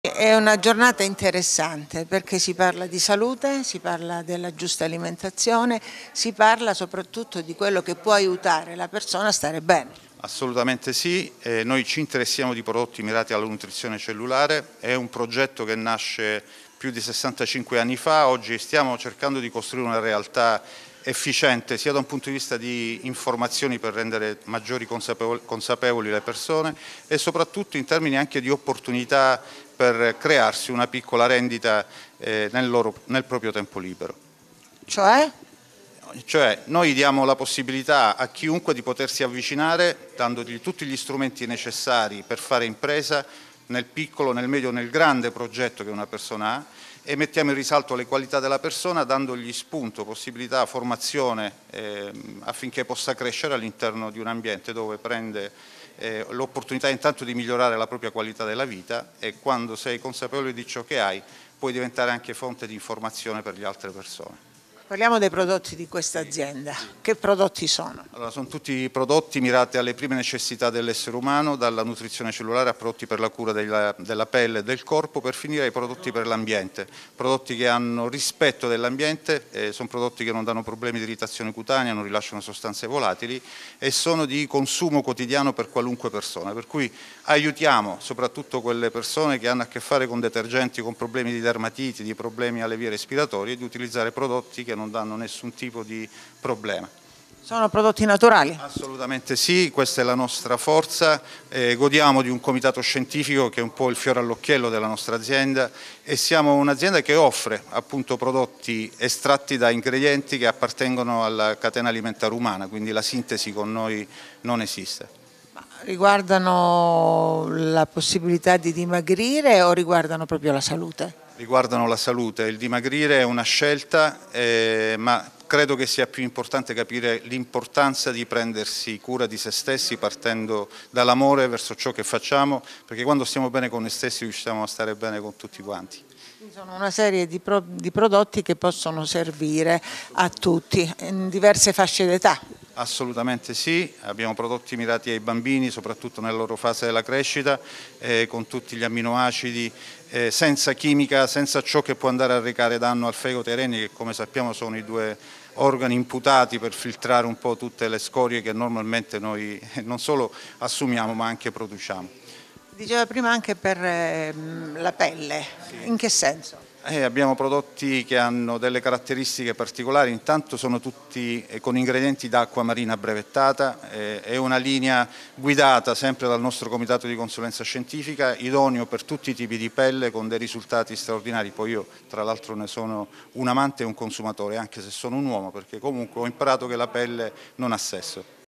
È una giornata interessante perché si parla di salute, si parla della giusta alimentazione, si parla soprattutto di quello che può aiutare la persona a stare bene. Assolutamente sì, noi ci interessiamo di prodotti mirati alla nutrizione cellulare, è un progetto che nasce più di 65 anni fa, oggi stiamo cercando di costruire una realtà efficiente sia da un punto di vista di informazioni per rendere maggiori consapevoli le persone e soprattutto in termini anche di opportunità per crearsi una piccola rendita nel proprio tempo libero. Cioè noi diamo la possibilità a chiunque di potersi avvicinare dandogli tutti gli strumenti necessari per fare impresa nel piccolo, nel medio, nel grande progetto che una persona ha e mettiamo in risalto le qualità della persona dandogli spunto, possibilità, formazione affinché possa crescere all'interno di un ambiente dove prende l'opportunità intanto di migliorare la propria qualità della vita e quando sei consapevole di ciò che hai puoi diventare anche fonte di informazione per le altre persone. Parliamo dei prodotti di questa azienda. Che prodotti sono? Allora, sono tutti prodotti mirati alle prime necessità dell'essere umano, dalla nutrizione cellulare a prodotti per la cura della pelle e del corpo, per finire ai prodotti per l'ambiente, prodotti che hanno rispetto dell'ambiente, sono prodotti che non danno problemi di irritazione cutanea, non rilasciano sostanze volatili e sono di consumo quotidiano per qualunque persona, per cui aiutiamo soprattutto quelle persone che hanno a che fare con detergenti, con problemi di dermatiti, di problemi alle vie respiratorie, di utilizzare prodotti che non danno nessun tipo di problema. Sono prodotti naturali? Assolutamente sì, questa è la nostra forza, godiamo di un comitato scientifico che è un po' il fiore all'occhiello della nostra azienda e siamo un'azienda che offre appunto prodotti estratti da ingredienti che appartengono alla catena alimentare umana, quindi la sintesi con noi non esiste. Riguardano la possibilità di dimagrire o riguardano proprio la salute? Riguardano la salute, il dimagrire è una scelta, ma credo che sia più importante capire l'importanza di prendersi cura di se stessi partendo dall'amore verso ciò che facciamo, perché quando stiamo bene con noi stessi riusciamo a stare bene con tutti quanti. Ci sono una serie di prodotti che possono servire a tutti, in diverse fasce d'età. Assolutamente sì, abbiamo prodotti mirati ai bambini, soprattutto nella loro fase della crescita, con tutti gli amminoacidi, senza chimica, senza ciò che può andare a recare danno al fegato e ai reni, che come sappiamo sono i due organi imputati per filtrare un po' tutte le scorie che normalmente noi non solo assumiamo ma anche produciamo. Diceva prima anche per la pelle, in che senso? Abbiamo prodotti che hanno delle caratteristiche particolari, intanto sono tutti con ingredienti d'acqua marina brevettata, è una linea guidata sempre dal nostro comitato di consulenza scientifica, idoneo per tutti i tipi di pelle con dei risultati straordinari, poi io tra l'altro ne sono un amante e un consumatore, anche se sono un uomo, perché comunque ho imparato che la pelle non ha sesso.